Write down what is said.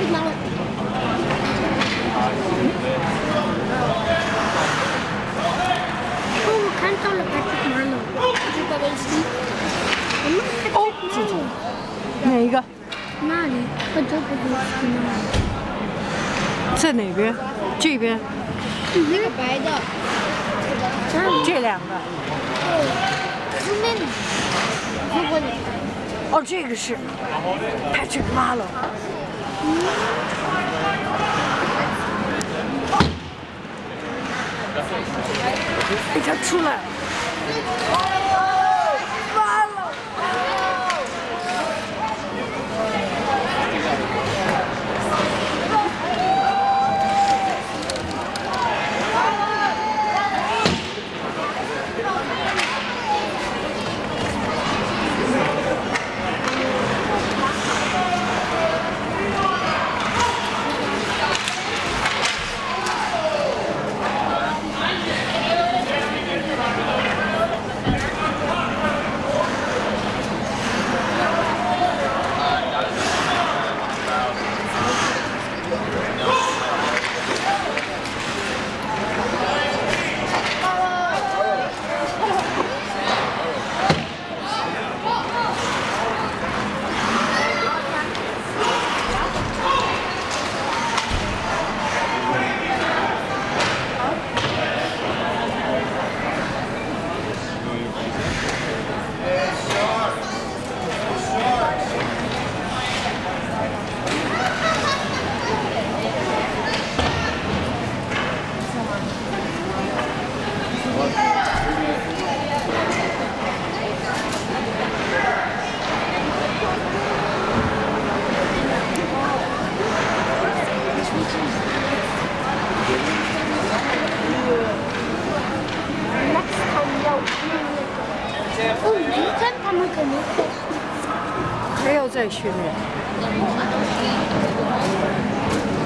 马龙。哦，我看到了 Patrick Marlowe，这个微信。哦，这种。 哪一个？ 那里，我这个微信呢？ 在哪边？这边。 那个白的。 这两个。 是那里。如果你。 哦，这个是 Patrick Marlowe。哎，他出来了。完了。哦，明天他们肯定会。还要再训练。